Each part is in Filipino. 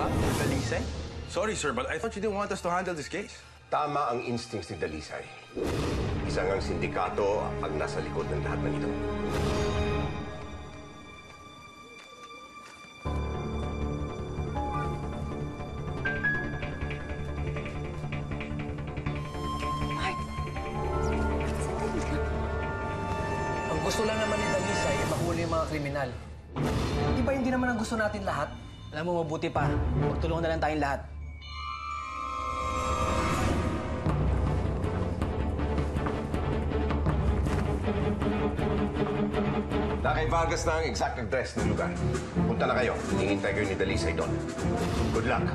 Dalisay? Sorry, sir, but I thought you didn't want us to handle this case. Tama ang instincts ni Dalisay. Isang ang sindikato ang nasa likod ng lahat ng ito. Ang gusto lang naman ni Dalisay ay mahuli yung mga kriminal. Di ba hindi naman ang gusto natin lahat? Alam mo, mabuti pa. Magtulungan na lang tayong lahat. Kay Vargas na ang exact address ng lugar. Punta na kayo. Hihintay kayo ni Dalisay doon. Good luck.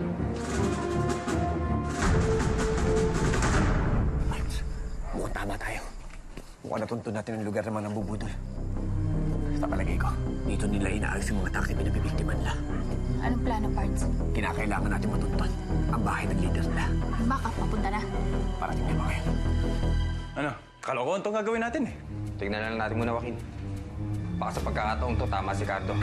Marks, mukhang tama tayo. Mukhang natuntun natin ang lugar ng mga nambubudol. Sa palagay ko, dito nila inaayos yung mga taxi pinabibiktiman nila. Anong plano, Parts? Kinakailangan natin matuntun ang bahay ng leader nila. Yung backup, papunta na. Parating na ba kayo? Ano? Kalokohan itong gagawin natin eh. Tignan na lang natin muna, Joaquin. Baka sa pagkakataong to, tama si Cardo.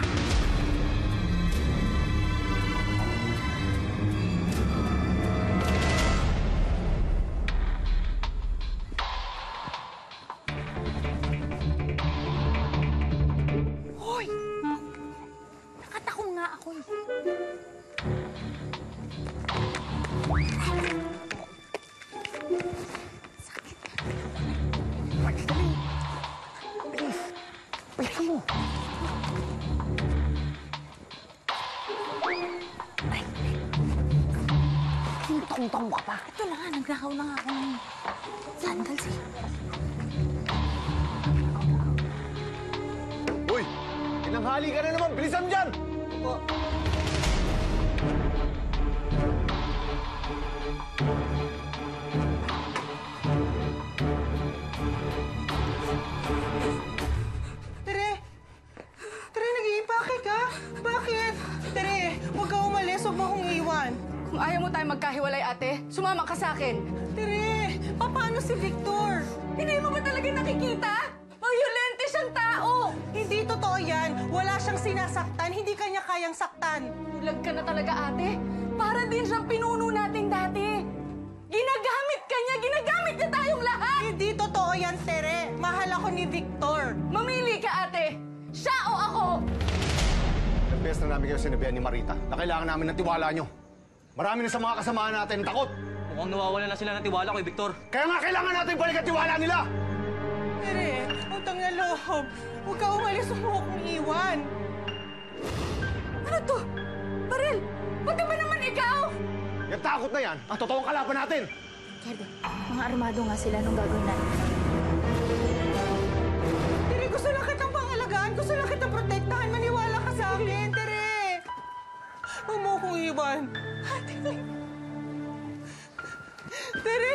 Hoy! Nakatakong nga ako. Sakit. Marks, dali! Bilis! Bilisan mo! Ay! Tungtong ka pa! Ito na nga, nagnakaw na nga ako ng sandals eh. Uy! Tinanghali ka na naman! Bilisan mo dyan! Huwag mo akong iwan. Kung ayaw mo tayo magkahiwalay, ate, sumama ka sa akin. Tere, paano si Victor? Hindi mo ba talaga nakikita? Mayulente siyang tao! Hindi totoo yan. Wala siyang sinasaktan. Hindi kanya kayang saktan. Bulag ka na talaga, ate. Para din siyang pinuno natin dati. Ginagamit ka niya! Ginagamit niya tayong lahat! Hindi totoo yan, Tere. Mahal ako ni Victor. Mamili ka, ate. Siya o ako? Bes na namin kayo sinabihan ni Marita na kailangan namin ng tiwala nyo. Marami na sa mga kasamahan natin takot. Mukhang nawawala na sila ng tiwala kay Victor. Kaya nga kailangan natin balik ang tiwala nila! Tere, utang na loob. Huwag ka umalis, huwag mo akong iwan. Ano to? Baril, pati ba naman ikaw? Yung takot na yan, ang totoong kalaban natin! Kerde, mga armado nga sila nung gagawin natin. Tere, gusto lang kitang pangalagaan. Gusto lang kitang protektahan. Maniwala ka sa akin, Tere. Huwag mo akong iwan. Tere!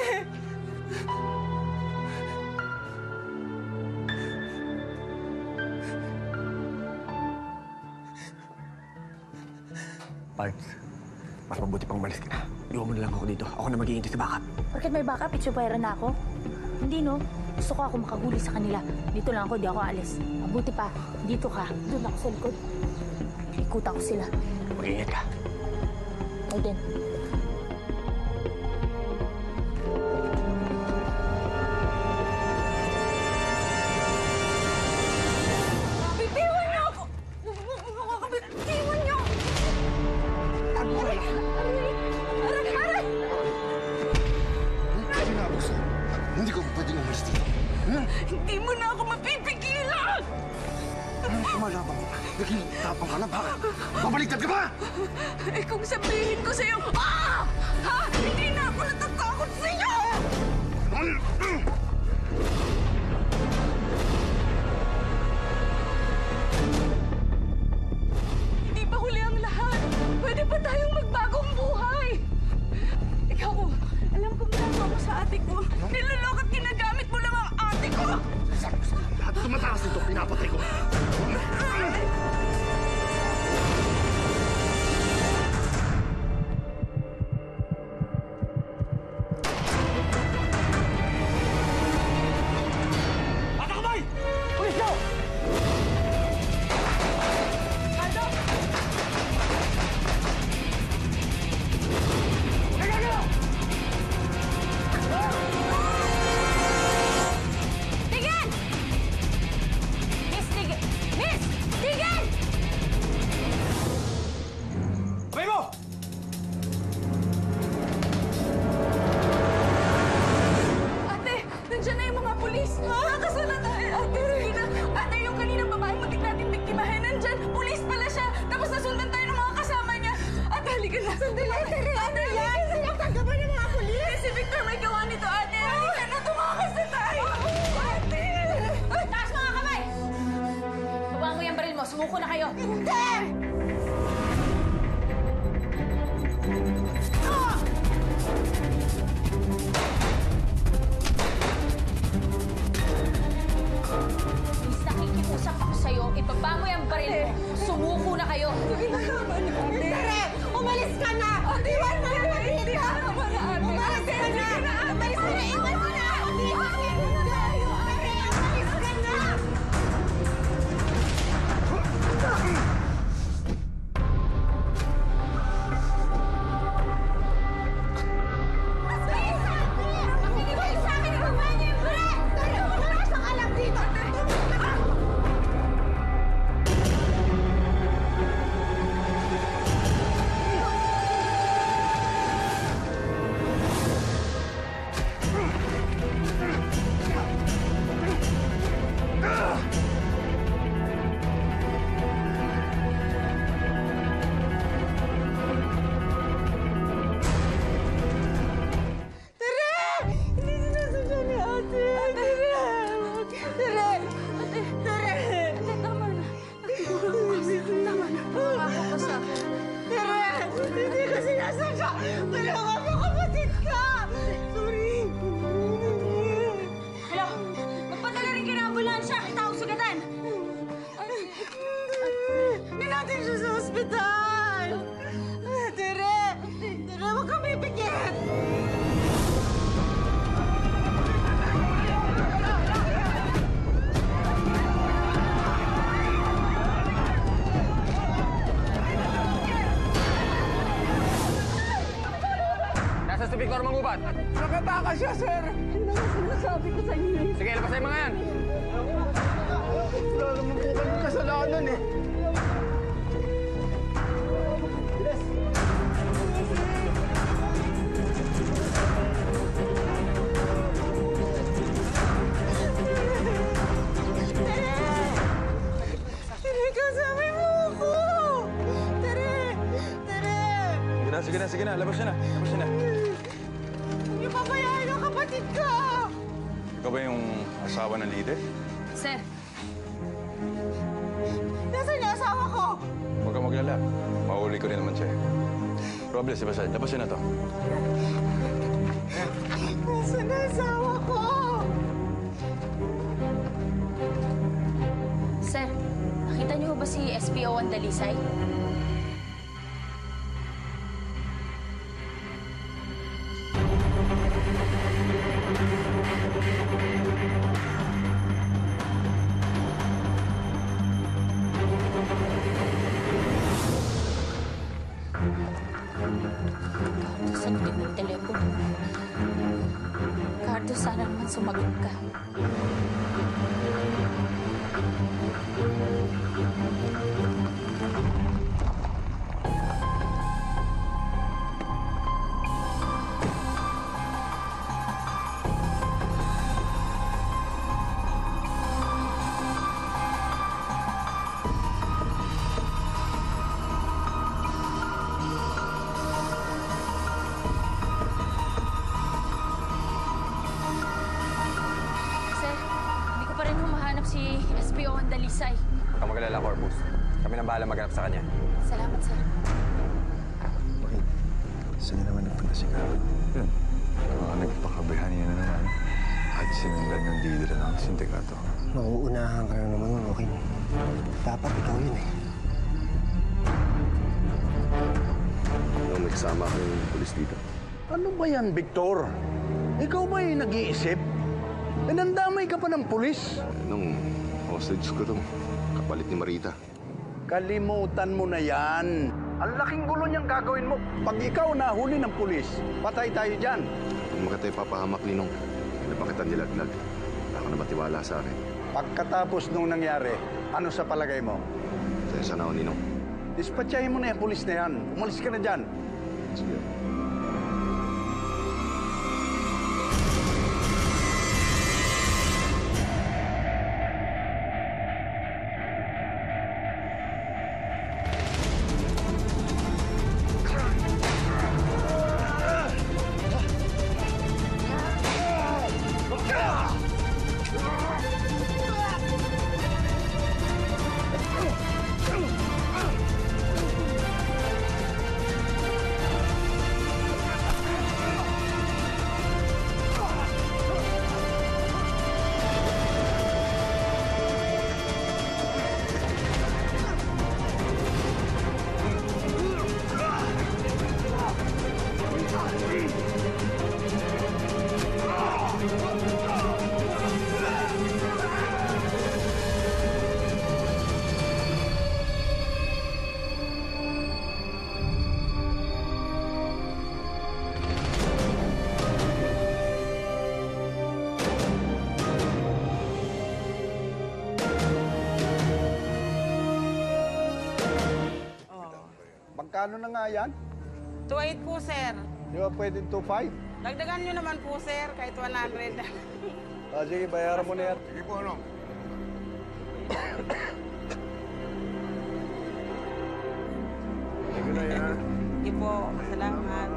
Parts, mas mabuti pang malis ka na. Iwan mo na lang ako dito. Ako na mag-iintay sa backup. Bakit may backup? Itsupera na ako? Hindi, no? Gusto ko ako makahuli sa kanila. Dito lang ako, di ako alis. Mabuti pa, dito ka. Doon ako sa likod. Ikuta ko sila. Mag-iingat ka. Ikaw din. Bitiwan niyo ako! Bitiwan niyo! Aray! Aray! Aray! Sinabos na. Hindi ko pwedeng umalis dito. Hindi mo na ako mapipigilan! Kumalabang ka. Naging-tapang ka na. Bakit? Babaliktad ka ba? Eh kung sabihin ko sa'yo, ha? Hindi na ako natatakot sa'yo! Hindi pa huli ang lahat. Pwede pa tayong magbagong buhay. Ikaw, alam kong nagawa mo sa ate ko. Niloloko at ginagamit mo lang ang ate ko! Lahat tumataas nito, pinapatay ko. dyan. Pulis pala siya. Tapos nasundan tayo ng mga kasama niya. Ate, halika na. Sandali, Tere. Ano yan? Sinaktan ka ba ng mga pulis? Si Victor may gawa nito, ate. Halika na, tumakas na tayo. Ate! Taas mga kamay! Baba mo yung baril mo. Sumuko na kayo. Hindi! Please, nakikiusap ako sa'yo. Ibaba mo yung baril mo. Sumuko na kayo. Tere! Umalis ka na! Iwan mo yung Marita! Umalis ka na! Umalis ka na! Iwan mo na! Tere, umalis ka na! Makinig sa akin! Ibaba niyo yung baril! Tere, wala siyang alam dito! Hello? Magpadala rin kayo ng ambulansya. Tawag sugatan. Hindi natin siya sa ospital! Tere! Tere, huwag kang pipikit! Nasa si Victor Mangubat. Nakataka siya, sir! Sinasabi ko sa inyo. Sige, labasin mga yan. Wala naman po kami kasalanan eh. Tere, kasama mo ako! Tere! Tere! Sige na. Labas niya na. Hindi pabayaan ang kapatid ko! Ikaw ba yung asawa ng leader? Sir, Nasaan yung asawa ko? Huwag kang maglala. Mahuli ko rin naman siya. Robles, labas niya na to. Nasaan ang asawa ko? sir, nakita niyo ba si SPO Dalisay? Saan din yung telepono? Cardo, sana naman sumagot ka. Sir, hindi ko pa rin humahanap si SPO Dalisay. Huwag kang magalala, Corpus. Kami nang bahala maghanap sa kanya. Salamat, sir. Bakit? Saan naman nagpunta si Carlo? Yun. Nagpakabihan niya na naman. At sinundan ng leader ng sindikato. Mauunahan ka na naman nun, okay? Dapat ikaw yun eh. Nung may kasama ko yung pulis dito. Ano ba yan, Victor? Ikaw ba yung nag-iisip? Nandamay ka pa ng pulis? Nung hostage ko itong kapalit ni Marita. Kalimutan mo na yan. Ang laking gulo niyang gagawin mo. Pag ikaw nahuli ng pulis, patay tayo dyan. Kung makatay papahamak ni Nong, hindi pa kita nilaglag. Wala ka na ba tiwala sa akin? Pagkatapos nung nangyari, ano sa palagay mo? Sensya na ako, Ninong. Dispatchahin mo na yung pulis na yan. Umalis ka na dyan. Sige. Magkano na nga yan? 2.8 po, sir. Di ba pwedeng 2.5? Dagdagan nyo naman po, sir, kahit 100. Sige, bayaran mo na yan. Sige po, ano? Sige na yan. Sige po, salamat.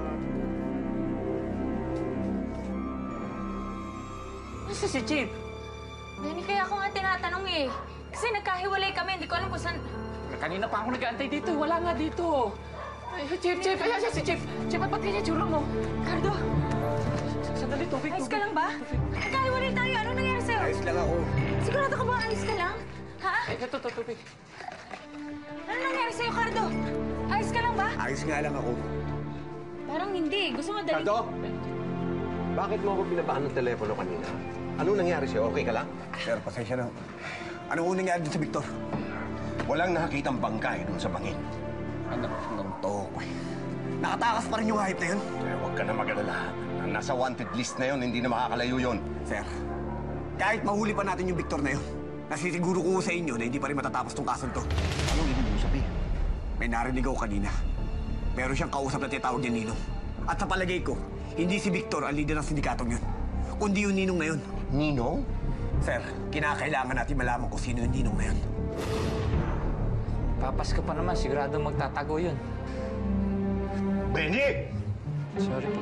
Nasa si Chief? Nani, kaya ako nga tinatanong eh. Kasi nagkahiwalay kami, hindi ko alam kung saan... Kanina pa ako nag-aantay dito. Wala nga dito. Ay, Chief! Ayan siya si Chief! Chief, ba't ganyan tsura mo? Cardo, Sandali, tubig, ayos ka lang ba? Nagkahiwalay tayo. Anong nangyari sa'yo? Ayos lang ako. Sigurado ka ba ayos ka lang? Ha? Ay, ito, tubig. Ano nangyari sa'yo, Cardo? Ayos ka lang ba? Ayos nga lang ako. Parang hindi. Gusto mo dali... Cardo! Bakit mo ako binabahan ng telepono kanina? Ano nangyari sa'yo? Okay ka lang? Sir, pasensya na. Ano unang nangyari dun sa Victor? Walang nakakitang bangkay doon sa bangin. Anak ng toko eh. Nakatakas pa rin yung hype na yun. Eh, huwag ka na mag-alala. Nasa wanted list na yun, hindi na makakalayo yun. Sir, kahit mahuli pa natin yung Victor na yun, nasisiguro ko sa inyo na hindi pa rin matatapos tong kasong to. Anong ibig mo sabihin? May narinig ako kanina. Meron siyang kausap na tinatawag niya Ninong. At sa palagay ko, hindi si Victor ang leader ng sindikatong yun, kundi yung Ninong na yun. Ninong? Sir, kinakailangan natin malaman kung sino yung Ninong na yun. Papas ka pa naman, sigurado magtatago yun. Benny! Sorry po.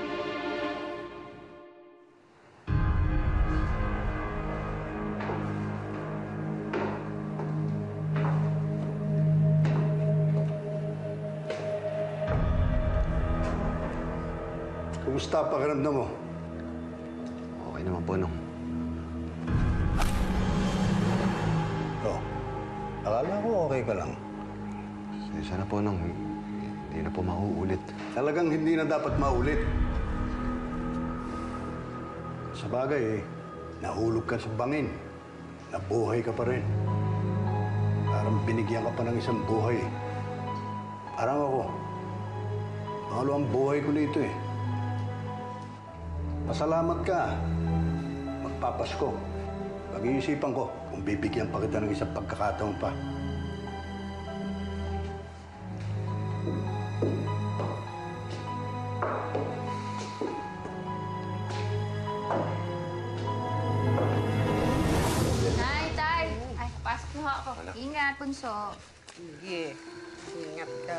Kumusta pakiramdam mo? Okay naman po, Nong. Oh, akala ko okay ka lang. Sana po, Nong. Hindi na po mauulit. Talagang hindi na dapat maulit. Sa bagay nahulog ka sa bangin. Nabuhay ka pa rin. Parang binigyan ka pa ng isang buhay. Parang ako. Pangalawang buhay ko nito eh. Pasalamat ka. Magpapasko. Pag-iisipan ko kung bibigyan pa kita ng isang pagkakataon pa. Nay, tay. Ay, pasok mo ako. Ingat, bunso. Sige, ingat ka.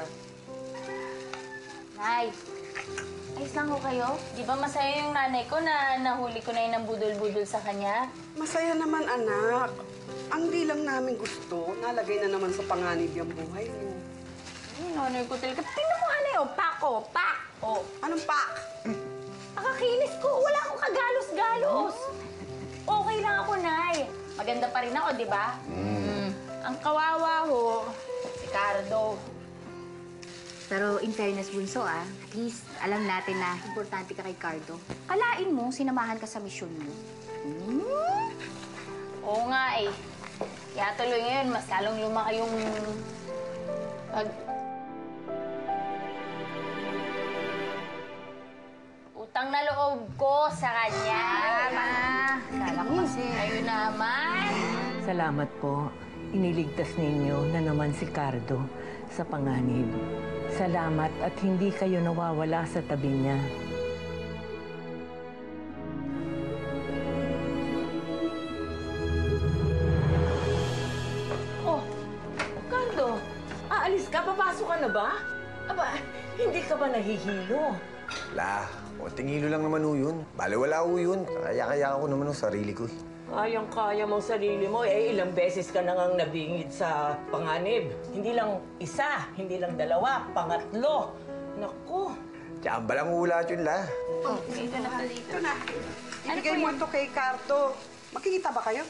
Nay, ayos lang ho kayo? Di ba masaya yung nanay ko na nahuli ko na yun ng budol-budol sa kanya? Masaya naman, anak. Ang di lang namin gusto, nalagay na naman sa panganib yung buhay mo. Ay, nanay ko talaga. Tingnan mo, anay, oh. Pak, oh. Pak. Oh. Anong pak? Nakakinis ko. Wala akong kagalos-galos. Okay lang ako, Nay. Maganda pa rin ako, di ba? Ang kawawa ho, si Cardo. Pero in fairness, Bunso, at least alam natin na importante ka kay Cardo. Kalain mo, sinamahan ka sa misyon mo. Oo nga eh. Kaya tuloy ngayon, mas lalong lumaki yung... utang na loob ko sa kanya. Kala ko kasi. Ayun naman. Salamat po. Iniligtas ninyo na naman si Cardo sa panganib. Salamat at hindi kayo nawawala sa tabi niya. Oh, Cardo, aalis ka? Papasok ka na ba? Aba, hindi ka ba nahihilo? Wala. Konting hilo lang naman ho yun. Baliwala ho yun. Kaya-kaya ako naman ho sarili ko eh. Kayang-kaya mong sarili mo. Ilang beses ka na ngang nabingit sa panganib. Hindi lang isa, hindi lang dalawa, pangatlo. Naku. Tsamba lang ho lahat yun, la. Oh, Dito na to, dito. ito na. Ibigay mo ito kay Cardo. Makikita ba kayo?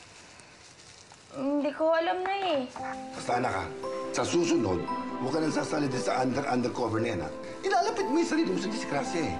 Hindi ko alam na eh. Basta anak ha, sa susunod, huwag ka nang sasalita sa undercover na yan ha. Ilalapit mo yung sarili mo sa disgrasya eh.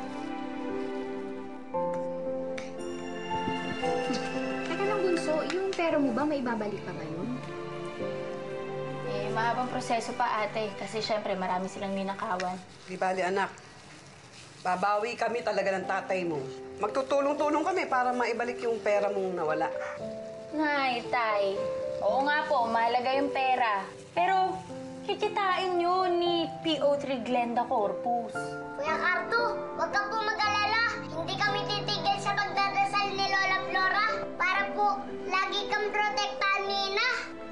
Teka lang, Bunso, yung pera mo ba, may babalik pa ba yun? Eh, mahabang proseso pa ate. Kasi syempre, marami silang ninakawan. Di bali, anak. Babawi kami talaga ng tatay mo. Magtutulong-tulong kami para maibalik yung pera mong nawala. Nay, tay. Oo nga po, mahalaga yung pera. Pero, Kikitain yun ni PO3 Glenda Corpus. Kuya Cardo, huwag ka po mag-alala. Hindi kami titigil sa pagdadasal ni Lola Flora para po lagi kang protektahan ni Ina.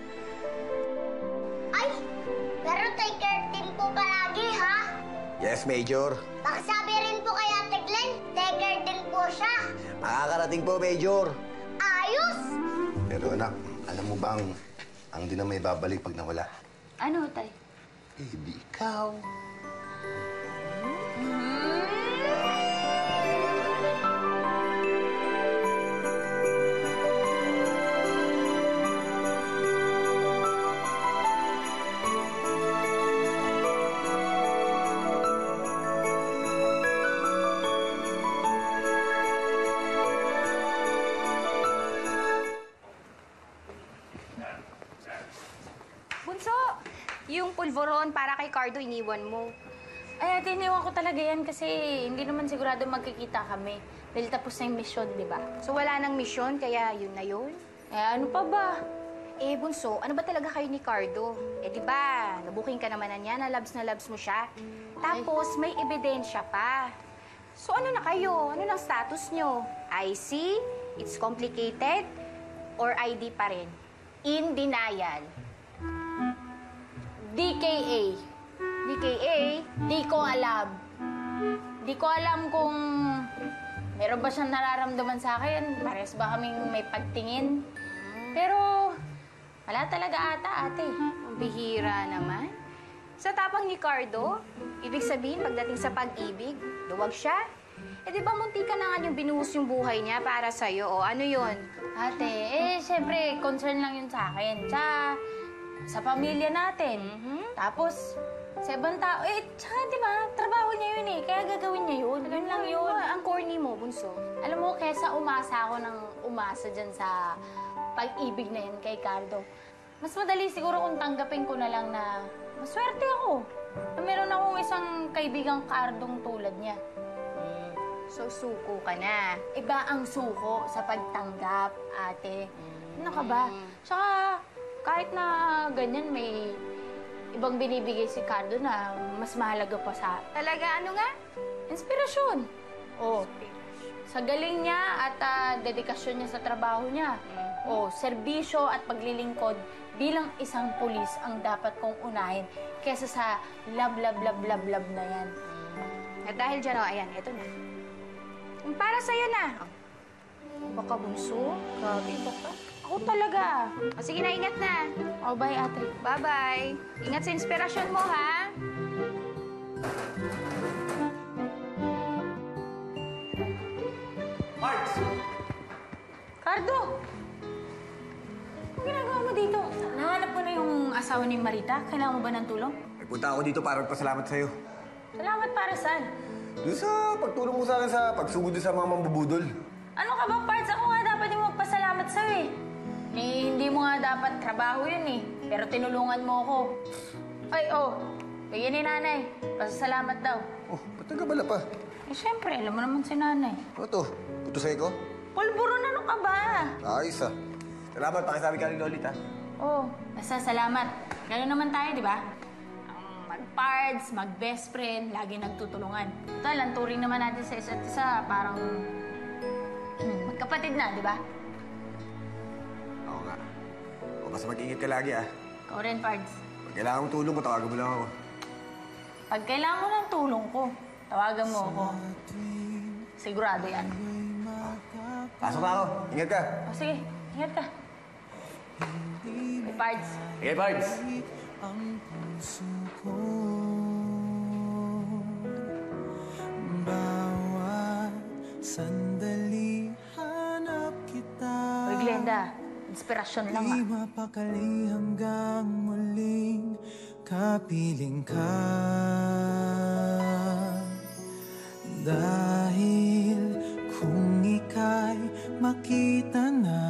Ay, pero take care din po palagi, ha? Yes, Major. Pakisabi rin po kay Ate Glenn, take care din po siya. Makakarating po, Major. Ayos! Pero anak, alam mo ba ang di na may babalik pag nawala? Ano, Tay? Eh, di ikaw. Bunso, yung pulvoron para kay Cardo iniwan mo. Ay, ate, iniwan ko talaga yan kasi hindi naman sigurado magkikita kami. Dahil tapos na yung mission, di ba? So wala nang misyon, kaya yun na yun? Eh, ano pa ba? Eh, Bunso, ano ba talaga kayo ni Cardo? Eh, di ba, nabuking ka naman na niya, na labs mo siya. Tapos, may ebidensya pa. So, ano na kayo? Ano nang status nyo? IC? It's complicated? Or ID pa rin? In denial? DKA. DKA? Di ko alam. Di ko alam kung meron ba siyang nararamdaman sa akin. Pares ba kaming may pagtingin? Pero wala talaga ata, ate. Ang bihira naman. Sa tapang ni Cardo, ibig sabihin pagdating sa pag-ibig, duwag siya. Eh di ba munti ka na nga yung binuhos yung buhay niya para sa'yo? O ano yun? Ate, syempre, concern lang yun sa akin. Sa pamilya natin. Tapos, sa ibang tao, tsaka di ba, trabaho niya yun eh. Kaya gagawin niya yun. Ganun lang yun. Ang corny mo, Bunso. Alam mo, kesa umasa ako ng umasa dyan sa pag-ibig na yun kay Cardo, mas madali siguro kung tanggapin ko na lang na maswerte ako. Na meron akong isang kaibigang Cardong tulad niya. So, suko ka na. Iba ang suko sa pagtanggap, ate. Ano ka ba? Tsaka, kahit na ganyan, may ibang binibigay si Cardo na mas mahalaga pa sa... Talaga, ano nga? Inspirasyon. Oh, sa galing niya at dedikasyon niya sa trabaho niya. Oh, serbisyo at paglilingkod bilang isang pulis ang dapat kong unahin kesa sa love na yan. At dahil dyan, ayan, eto na. Para sa'yo na. Baka, Bunso. Grabe, baka. Ako talaga. O, sige na, ingat na. Oh, bye, ate. Bye-bye. Ingat sa inspirasyon mo, ha? Parts! Cardo! Anong ginagawa mo dito? Nahanap mo na yung asawa ni Marita? Kailangan mo ba ng tulong? Nagpunta ako dito para magpasalamat sa'yo. Salamat para saan? Doon sa pagtulong mo sa akin sa pagsugod sa mga mambubudol. Ano ka ba, Parts? Ako nga dapat yung magpasalamat sa'yo eh. Hindi mo nga dapat trabaho yun eh. Pero tinulungan mo ako. Ay, bigyan ni nanay. Pasasalamat daw. Oh, ba't nagabala pa? Eh, syempre, alam mo naman si nanay. Ano to? Putusay ko? Pulburon, ano ka ba? Ayos ah. Salamat, pakisabi ka rin ulit ah. Basta salamat. Gano'n naman tayo, di ba? Mag-pards, mag-best friend, lagi nagtutulungan. Total, ang turing naman natin sa isa't isa, parang magkapatid na, di ba? Oo nga. Basta mag-ingat ka lagi ah. Ikaw rin, Pards. Pag kailangan mong tulong ko, tawagan mo lang ako. Pag kailangan mo ng tulong ko, tawagan mo ako. Sigurado yan. Pasok na ako. Ingat ka. Sige, ingat ka. Hey, Pards. Sige, Pards. Ang puso ko, bawat sandali hanap kita. Uy, Glenda, inspirasyon lang Di mapakali hanggang muling kapiling ka. Dahil kung ika'y makita na,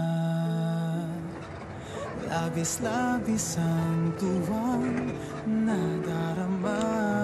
labis-labis ang tuwang nadarama.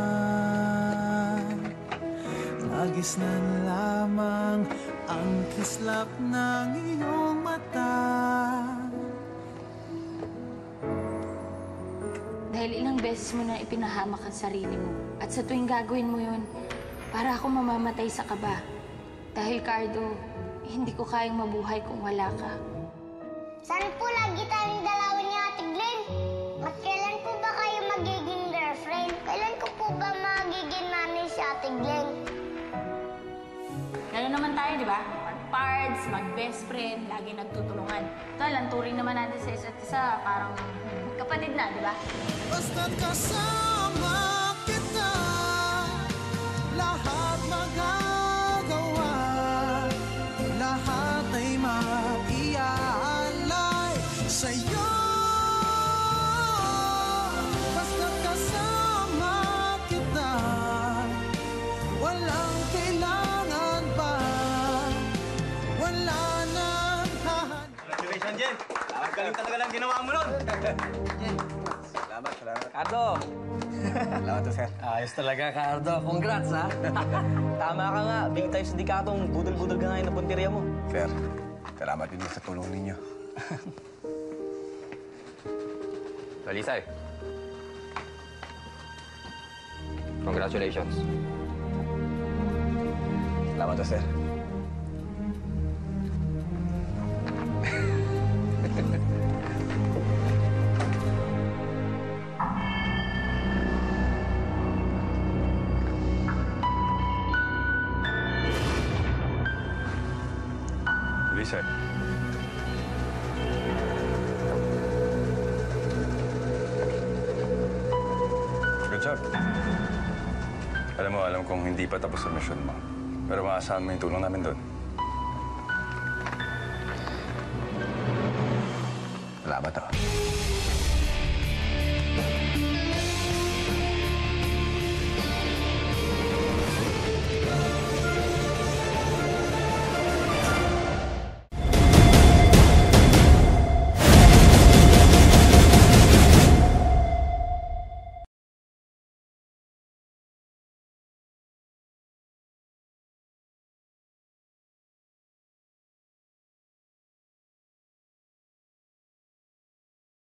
Nagis na lamang ang kislap ng iyong mata. Dahil ilang beses mo na ipinahamak ang sarili mo. At sa tuwing gagawin mo yun, para ako mamamatay sa kaba. Dahil, Cardo, hindi ko kayang mabuhay kung wala ka. Saan po lagi tayong dalawa ni Ate Glenn? At kailan po ba kayo magiging girlfriend? Kailan ko po ba magiging nanay si Ate Glenn? Gano'n naman tayo, di ba? Mag-pards, mag-best friend, lagi nagtutulungan. Tal, ang turing naman natin sa isa't isa, parang kapatid na, di ba? Basta't kasama kita, lahat magagawa, lahat ay maiaalay sa'yo. Basta't kasama kita, walang kailangan pa, wala nang hahanap. Congratulations, Jen! Ang galing talaga ng ginawa mo nun! Salamat. Cardo! Salamat to, sir. Ayos talaga, Cardo. Congrats, ha? Tama ka nga. Big time sindikatong budol-budol ka ngayon na punteriya mo. Sir, salamat din sa tulong ninyo. Dalisay. Congratulations. Salamat to, sir. Lisa. Good job. Alam kong hindi pa tapos ang mission mo. Pero maasahan mo yung tulong namin doon. Salamat to.